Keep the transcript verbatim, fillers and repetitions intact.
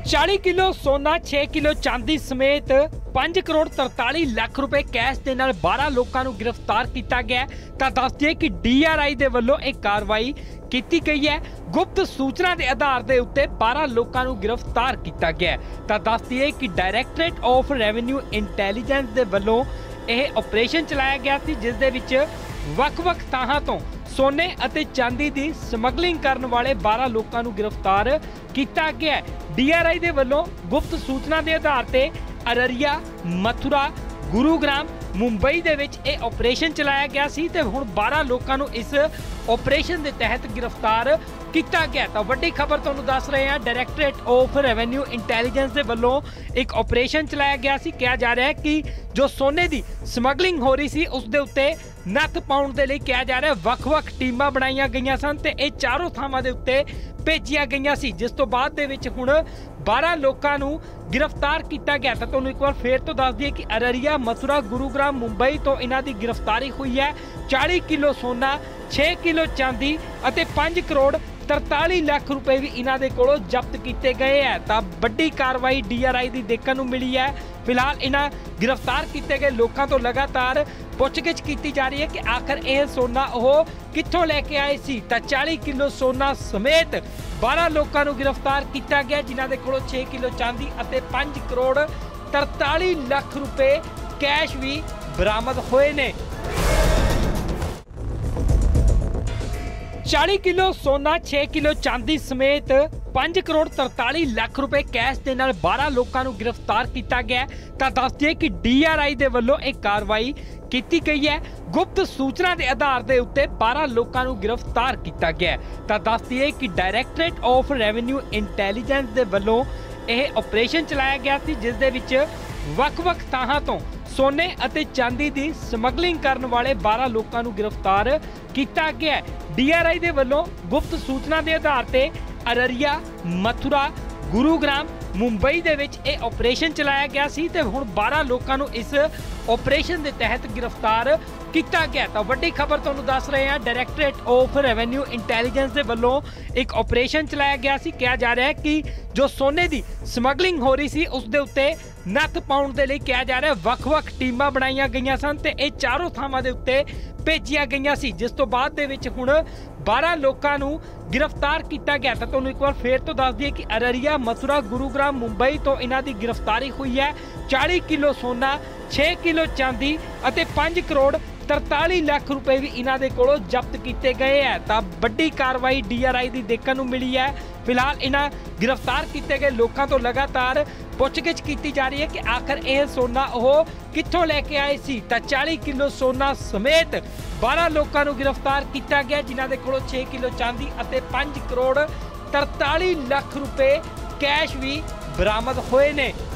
चालीस किलो सोना, छे किलो चांदी समेत पांच करोड़ तरताली लाख रुपए कैश के नाल बारह लोगों को गिरफ्तार किया गया। तो दस दिए कि डी आर आई के वलों एक कार्रवाई की गई है। गुप्त सूचना के आधार के उत्ते बारह लोगों को गिरफ्तार किया गया। तो दस दिए कि डायरैक्टरेट ऑफ रेवन्यू इंटैलीजेंस के वलों यह ऑपरेशन चलाया गया थी, जिस दे विच वख-वख थाहां तो सोने अते चांदी की समगलिंग करने वाले बारह लोगों को गिरफ्तार किया गया। डी आर आई के वलों गुप्त सूचना के आधार पर अररिया, मथुरा, गुरुग्राम, मुंबई दे विच ये ऑपरेशन चलाया गया सी ते हुण बारह लोगों को इस ऑपरेशन के तहत गिरफ्तार किया गया। तो वड्डी खबर तुहानूं दस रहे हैं, डायरैक्टरेट ऑफ रेवन्यू इंटैलीजेंस के वलों एक ऑपरेशन चलाया गया सी। कहा जा रहा है कि जो सोने की समगलिंग हो रही सी उस दे उत्ते नत्थ पाउण दे लई कहा जा रहा है वख-वख टीमां बनाईयां गईयां सन ते ये चारों थावां दे उत्ते भेजिया गईयां सी, जिस तो बाद दे विच हुण बारह लोगों को गिरफ्तार किया गया। तो तुहानूं एक बार फिर तो दस दिए कि अररिया, मथुरा, गुरुग्राम, मुंबई तो इन्हां दी गिरफ्तारी हुई है। चालीस किलो सोना, छे किलो चांदी अते पांच करोड़ तरताली लाख रुपए भी इन्हां दे कोलों जब्त किए गए हैं। तो बड़ी कार्रवाई डी आर आई की देखने को मिली है। फिलहाल इन्हां गिरफ्तार किए गए लोगों तो लगातार पुछगिछ की जा रही है कि आखिर यह सोना वो कित्थों लैके आए सी। तो चालीस किलो सोना समेत बारह लोगों को गिरफ्तार किया गया, जिन्हां दे कोलों छे किलो चांदी अते पांच करोड़ तरताली लाख रुपए कैश भी बरामद होए ने। चालीस किलो सोना, छे किलो चांदी समेत पांच करोड़ तरताली लाख रुपए कैश के नाल बारह लोगों को गिरफ्तार किया गया। तो दस दिए कि डी आर आई के वलों एक कार्रवाई की गई है। गुप्त सूचना के आधार के उत्ते बारह लोगों को गिरफ्तार किया गया। तो दस दिए कि डायरैक्टरेट ऑफ रेवन्यू इंटैलीजेंस के वलों यह ऑपरेशन चलाया गया थी, जिस दे विच वख-वख थाहां तो सोने अते चांदी की समगलिंग करने वाले बारह लोगों को गिरफ्तार किया गया। डी आर आई के वलों गुप्त सूचना के आधार पर अररिया, मथुरा, गुरुग्राम, मुंबई दे विच ये ऑपरेशन चलाया गया सी ते हुण बारह लोगों को इस ऑपरेशन के तहत गिरफ्तार किया गया। तो वड्डी खबर तुहानूं दस रहे हैं, डायरैक्टरेट ऑफ रेवन्यू इंटैलीजेंस के वलों एक ऑपरेशन चलाया गया सी। कहा जा रहा है कि जो सोने की समगलिंग हो रही सी उस दे उत्ते नत्थ पाउण दे लई कहा जा रहा है वख-वख टीमां बनाईयां गईयां सन ते ये चारों थावां दे उत्ते भेजिया गईयां सी, जिस तो बाद दे विच हुण बारह लोगों को गिरफ्तार किया गया। तो तुहानूं एक बार फिर तो दस दिए कि अररिया, मथुरा, गुरुग्राम, मुंबई तो इन्हां दी गिरफ्तारी हुई है। चालीस किलो सोना, छे किलो चांदी अते पांच करोड़ तरताली लाख रुपए भी इन्हां दे कोलों जब्त किए गए हैं। तो बड़ी कार्रवाई डी आर आई की देखने को मिली है। फिलहाल इन्हां गिरफ्तार किए गए लोगों तो लगातार पुछगिछ की जा रही है कि आखिर यह सोना वो कित्थों लैके आए सी। तो चालीस किलो सोना समेत बारह लोगों को गिरफ्तार किया गया, जिन्हां दे कोलों छे किलो चांदी अते पांच करोड़ तरताली लाख रुपए कैश भी बरामद होए ने।